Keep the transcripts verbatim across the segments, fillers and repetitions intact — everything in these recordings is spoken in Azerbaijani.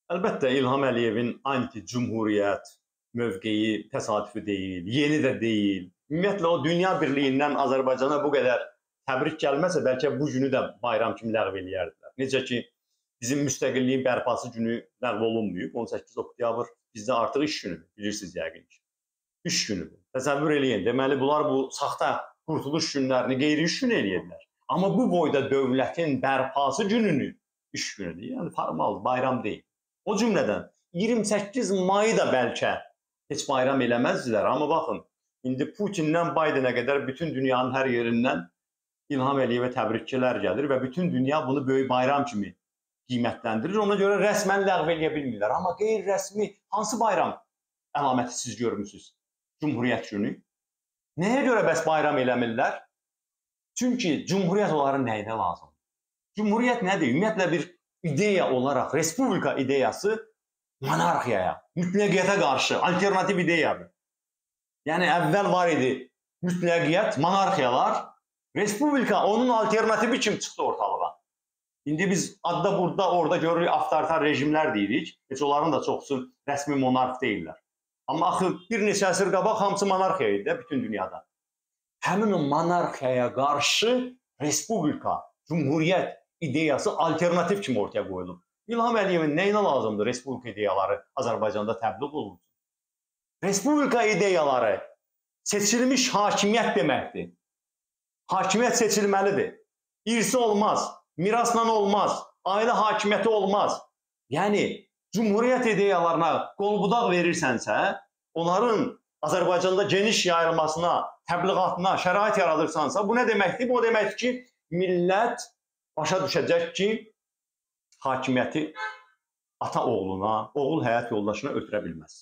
Əlbəttə, İlham Əliyevin anti-cümhuriyyət mövqeyi təsadüfi deyil, yeni də deyil. Ümumiyyətlə, o dünya birliyindən Azərbaycana bu qədər təbrik gəlməsə, bəlkə bu günü də bayram kimi ləğv eləyərdilər. Necə ki, bizim müstəqilliyin bərpası günü ləğv olunmayıb, on səkkiz oktyabr bizdə artıq iş günüdür, bilirsiniz yəqin ki. İş günüdür. Təsəvvür eləyin, deməli, bunlar bu saxta qurtuluş günlərini qeyri-iş günü eləyirlər. Amma bu boyda dövlətin bərpası gününü iş günüdür, yəni formal, bayram deyil. O cümlədən iyirmi səkkiz mayı da bəlkə heç bayram eləməzdilər. Amma baxın, indi Putindən Baydenə qədər bütün dünyanın hər yerindən İlham Əliyevə təbrikçilər gəlir və bütün dünya bunu böyük bayram kimi qiymətləndirir. Ona görə rəsmən ləğv eləyə bilmirlər. Amma qeyri-rəsmi hansı bayram əlaməti siz görmüsünüz? Cümhuriyyət günü. Nəyə görə bəs bayram eləmirlər? Çünki Cümhuriyyət onların nəyinə lazımdır? Cümhuriyyət nədir? Ümumiyyətlə bir ideya olaraq, respublika ideyası monarxiyaya, mütləqiyyətə qarşı alternativ ideyadır. Yəni, əvvəl var idi mütləqiyyət, monarxiyalar, respublika onun alternativi kimi çıxdı ortalığa. İndi biz adda burada, orada görürük, avtoritar rejimlər deyirik. Heç onların da çoxsu rəsmi monarx deyirlər. Amma axı bir neçə əsr qabaq hamısı monarxiya idi də bütün dünyada. Həmin o monarxiyaya qarşı respublika, cümhuriyyət ideyası alternativ kimi ortaya qoyulub. İlham Əliyevin nəyinə lazımdır respublika ideyaları Azərbaycanda təbliğ olunsun? Respublika ideyaları seçilmiş hakimiyyət deməkdir. Hakimiyyət seçilməlidir. İrsi olmaz, mirasla olmaz, ailə hakimiyyəti olmaz. Yəni, cümhuriyyət ideyalarına qol-budaq verirsənsə, onların Azərbaycanda geniş yayılmasına, təbliğatına şərait yaradırsansa, bu nə deməkdir? Bu deməkdir ki, millət başa düşəcək ki, hakimiyyəti ata oğluna, oğul həyat yoldaşına ötürə bilməz.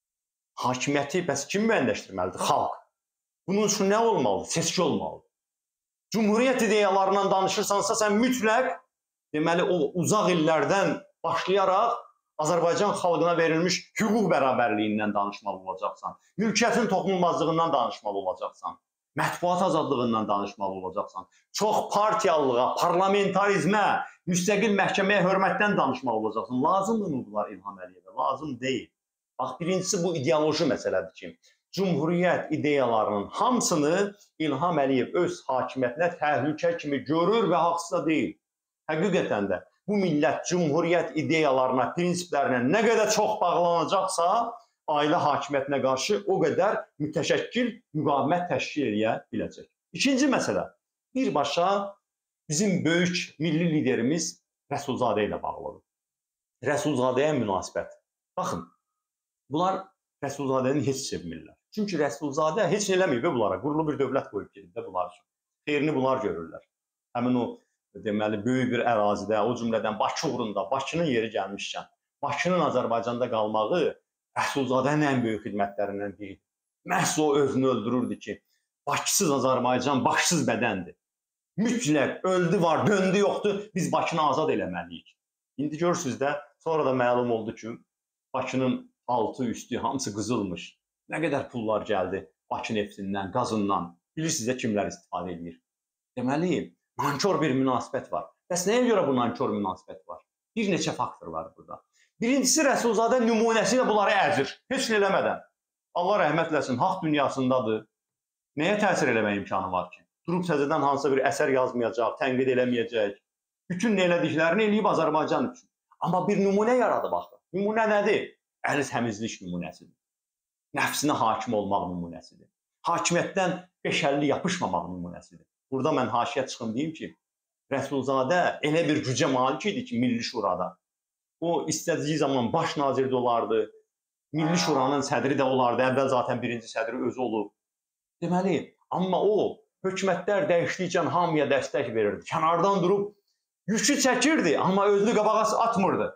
Hakimiyyəti bəs kim müəyyənləşdirməlidir? Xalq. Bunun üçün nə olmalıdır? Seçki olmalıdır. Cümhuriyyət ideyalarından danışırsansa, sən mütləq, deməli, o uzaq illərdən başlayaraq Azərbaycan xalqına verilmiş hüquq bərabərliyindən danışmalı olacaqsan, mülkiyyətin toxunulmazlığından danışmalı olacaqsan, mətbuat azadlığından danışmalı olacaqsan, çox partiyalılığa, parlamentarizmə, müstəqil məhkəməyə hörmətdən danışmalı olacaqsan. Lazımdırmı bunlar İlham Əliyevə? Lazım deyil. Bax, birincisi bu ideoloji məsələdir ki, Cümhuriyyət ideyalarının hamısını İlham Əliyev öz hakimiyyətinə təhlükə kimi görür və haqsız da deyil. Həqiqətən də bu millət Cümhuriyyət ideyalarına, prinsiplərinə nə qədər çox bağlanacaqsa, ailə hakimiyyətinə qarşı o qədər mütəşəkkil müqavimət təşkil edə biləcək. İkinci məsələ, birbaşa bizim böyük milli liderimiz Rəsulzadə ilə bağlıdır. Rəsulzadəyə münasibət. Baxın, bunlar Rəsulzadəni heç sevmirlər. Çünki Rəsulzadə heç eləməyib bunlara, qurulu bir dövlət qoyub gedib də bunlar üçün. Xeyrini bunlar görürlər. Həmin o, deməli, böyük bir ərazidə, o cümlədən Bakı uğrunda, Bakının yeri gəlmişkən, Bakının Azərbaycanda qalmağı Rəsulzadənin ən böyük xidmətlərindən biridir. Məhz o özünü öldürürdü ki, Bakısız Azərbaycan başsız bədəndir. Mütləq öldü var, döndü yoxdur, biz Bakını azad eləməliyik. İndi görürsünüz də, sonra da məlum oldu ki, Bakının altı, üstü, hamısı qızılmış. Nə qədər pullar gəldi Bakı neftindən, qazından. Bilirsiniz də kimlər istifadə edir. Deməli, nankor bir münasibət var. Bəs nəyə görə bu nankor münasibət var? Bir neçə faktor var burada. Birincisi, Rəsulzadə nümunəsi ilə bunları əzir. Heç nə eləmədən. Allah rəhmət eləsin, haqq dünyasındadır. Nəyə təsir eləmək imkanı var ki? Durub təzədən hansısa bir əsər yazmayacaq, tənqid eləməyəcək. Bütün elədiklərini eləyib Azərbaycan üçün. Amma bir nümunə yaradı baxın. Nümunə nədir? Əli təmizlik nümunəsidir. Nəfsinə hakim olmaq nümunəsidir. Hakimiyyətdən beşəlli yapışmamaq nümunəsidir. Burada mən haşiyə çıxım deyim ki, Rəsulzadə elə bir gücə malik idi ki, Milli Şurada. O, istədiyi zaman baş nazir də olardı, Milli Şuranın sədri də olardı, əvvəl zaten birinci sədri özü olub. Deməli, amma o, hökumətlər dəyişdikcə hamıya dəstək verirdi. Kənardan durub, yükü çəkirdi, amma özünü qabağa atmırdı.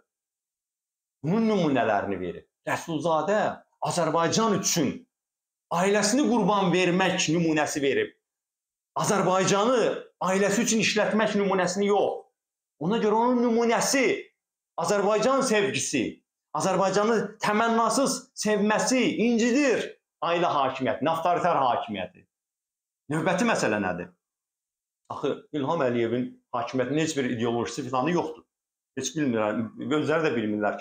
Bunun nümunələrini verir. Rəsulzadə Azərbaycan üçün ailəsini qurban vermək nümunəsi verib. Azərbaycanı ailəsi üçün işlətmək nümunəsini yox. Ona görə onun nümunəsi Azərbaycan sevgisi, Azərbaycanı təmənnasız sevməsi, incidir ailə hakimiyyəti, avtoritar hakimiyyəti. Növbəti məsələ nədir? Axı, İlham Əliyevin hakimiyyətinin heç bir ideolojisi filanı yoxdur. Heç bilmirlər, özləri də bilmirlər ki,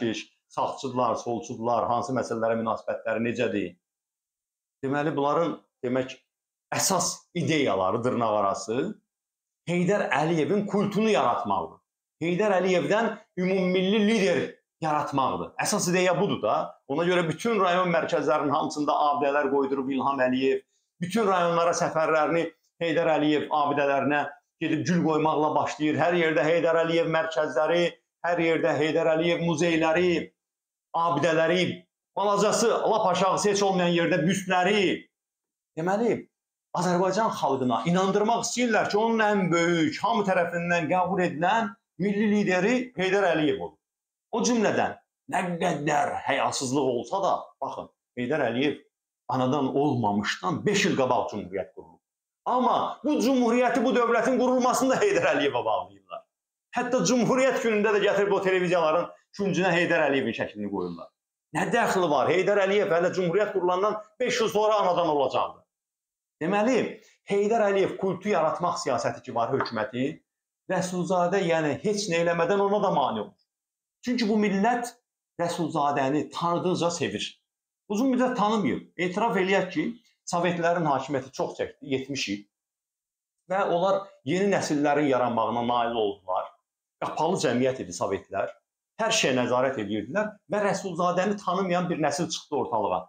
sağçıdırlar, solçudular, hansı məsələlərə münasibətləri necədir? Deməli, bunların demək əsas ideyaları dırnaq arası Heydər Əliyevin kultunu yaratmaqdır. Heydər Əliyevdən ümummilli lider yaratmaqdır. Əsas ideya budur da. Ona görə bütün rayon mərkəzlərinin hamısında abidələr qoydurub İlham Əliyev. Bütün rayonlara səfərlərini Heydər Əliyev abidələrinə gedib gül qoymaqla başlayır. Hər yerdə Heydər Əliyev mərkəzləri, hər yerdə Heydər Əliyev muzeyləri, abidələri, balacası, lap aşağısı heç olmayan yerdə büstləri. Deməli, Azərbaycan xalqına inandırmaq istəyirlər ki, onun ən böyük, hamı tərəfindən qəbul edilən milli lideri Heydər Əliyev olur. O cümlədən nə qədər həyasızlıq olsa da, baxın, Heydər Əliyev anadan olmamışdan beş il qabaq cümhuriyyət qurulub. Amma bu cümhuriyyəti, bu dövlətin qurulmasını da Heydər Əliyevə bağlayırlar. Hətta cümhuriyyət günündə də gətirib o televiziyaların küncünə Heydər Əliyevin şəklini qoyurlar. Nə dəxli var? Heydər Əliyev hələ cümhuriyyət qurulandan beş il sonra anadan olacaqdı. Deməli, Heydər Əliyev kultu yaratmaq siyasəti ki var hökuməti, Rəsulzadə yəni heç nə eləmədən ona da mane olur. Çünki bu millət Rəsulzadəni tanıdıqca sevir. Uzun müddət tanımayıb. Etiraf eləyək ki, Sovetlərin hakimiyyəti çox çəkdi, yetmiş il. Və onlar yeni nəsillərin yaranmağına nail oldular. Qapalı cəmiyyət idi Sovetlər. Hər şeyə nəzarət edirdilər və Rəsulzadəni tanımayan bir nəsil çıxdı ortalığa.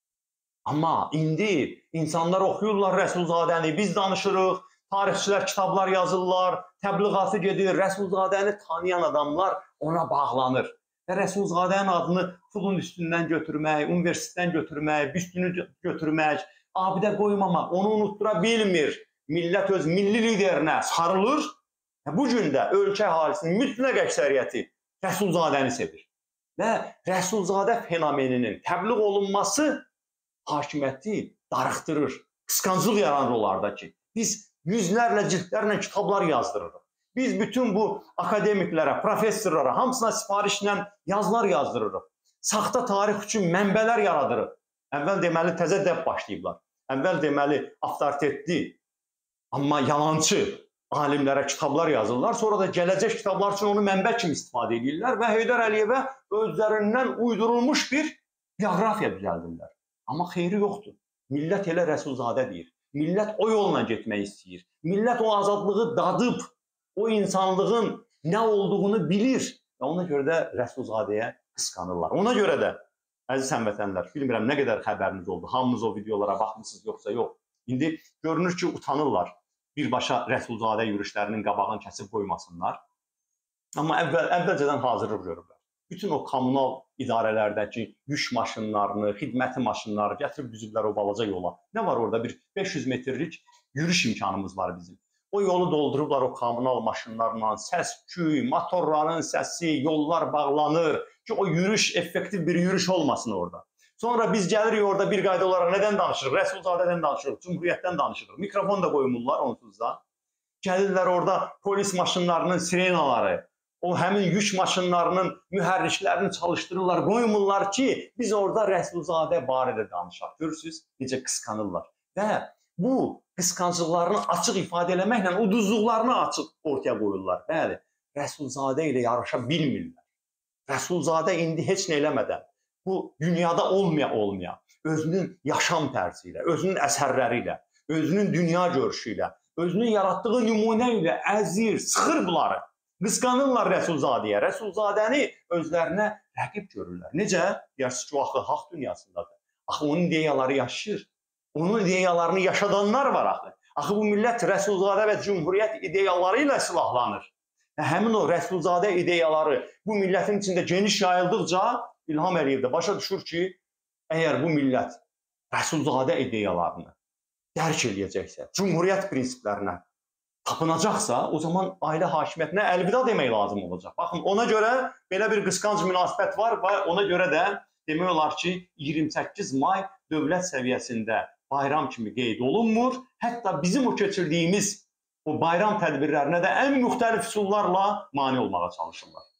Amma indi insanlar oxuyurlar Rəsulzadəni, biz danışırıq, tarixçilər kitablar yazırlar, təbliğatı gedir, Rəsulzadəni tanıyan adamlar ona bağlanır. Və Rəsulzadənin adını pulun üstündən götürmək, universitetdən götürmək, büstünü götürmək, abidə qoymamaq, onu unutdura bilmir. Millət öz milli liderinə sarılır. Bu gün də ölkə əhalisinin mütləq əksəriyyəti Rəsulzadəni sevir. Və Rəsulzadə fenomeninin təbliğ olunması hakimiyyəti darıxdırır. Qısqanclıq yaranır onlarda ki, biz yüzlərlə cildlərlə kitablar yazdırırıq. Biz bütün bu akademiklərə, professorlara, hamısına sifarişlə yazılar yazdırırıq. Saxta tarix üçün mənbələr yaradırıq. Əvvəl deməli təzə dəb başlayıblar. Əvvəl deməli avtoritetli, amma yalançı alimlərə kitablar yazırlar. Sonra da gələcək kitablar üçün onu mənbə kimi istifadə edirlər və Heydər Əliyevə özlərindən uydurulmuş bir biografiya düzəldirlər. Amma xeyri yoxdur. Millət elə Rəsulzadə deyir. Millət o yolla getmək istəyir. Millət o azadlığı dadıb, o insanlığın nə olduğunu bilir və ona görə də Rəsulzadəyə qısqanırlar. Ona görə də, əziz həmvətənlər, bilmirəm nə qədər xəbəriniz oldu, hamınız o videolara baxmısınız yoxsa yox. İndi görünür ki, utanırlar birbaşa Rəsulzadə yürüşlərinin qabağını kəsib qoymasınlar. Amma əvvəl, əvvəlcədən hazırlıq görürlər. Bütün o kommunal idarələrdəki yük maşınlarını, xidməti maşınları gətirib düzüblər o balaca yola. Nə var orada? Bir beş yüz metrlik yürüş imkanımız var bizim. O yolu doldurublar o kommunal maşınlarla, səs, küy, motorların səsi, yollar bağlanır ki, o yürüş effektiv bir yürüş olmasın orada. Sonra biz gəlirik orada bir qayda olaraq nədən danışırıq? Rəsulzadədən danışırıq, Cümhuriyyətdən danışırıq. Mikrofon da qoymurlar onsuz da. Gəlirlər orada polis maşınlarının sirenaları, o həmin yük maşınlarının mühərriklərini çalışdırırlar, qoymurlar ki, biz orada Rəsulzadə barədə danışaq. Görürsünüz, necə qısqanırlar. Və bu qısqanclıqlarını açıq ifadə eləməklə uduzluqlarını açıq ortaya qoyurlar. Bəli, Rəsulzadə ilə yarışa bilmirlər. Rəsulzadə indi heç nə eləmədən, bu dünyada olmaya olmaya, özünün yaşam tərzi ilə, özünün əsərləri ilə, özünün dünya görüşü ilə, özünün yaratdığı nümunə ilə əzir, sıxır bunları. Qısqanırlar Rəsulzadəyə. Rəsulzadəni özlərinə rəqib görürlər. Necə? Deyirsiniz ki, o axı haqq dünyasındadır. Axı onun ideyaları yaşayır. Onun ideyalarını yaşadanlar var axı. Axı bu millət Rəsulzadə və Cümhuriyyət ideyaları ilə silahlanır. Həmin o Rəsulzadə ideyaları bu millətin içində geniş yayıldıqca İlham Əliyev də başa düşür ki, əgər bu millət Rəsulzadə ideyalarını dərk eləyəcəksə, Cümhuriyyət prinsiplərinə tapınacaqsa, o zaman ailə hakimiyyətinə əlvida demək lazım olacaq. Baxın, ona görə belə bir qısqanc münasibət var və ona görə də demək olar ki, iyirmi səkkiz may dövlət səviyyəsində bayram kimi qeyd olunmur. Hətta bizim o keçirdiyimiz o bayram tədbirlərinə də ən müxtəlif üsullarla mane olmağa çalışırlar.